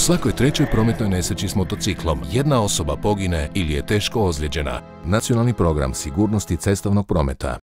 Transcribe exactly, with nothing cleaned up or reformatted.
svakoj trećoj prometnoj nesreći s motociklom jedna osoba pogine ili je teško ozlijeđena. Nacionalni program sigurnosti cestovnog prometa.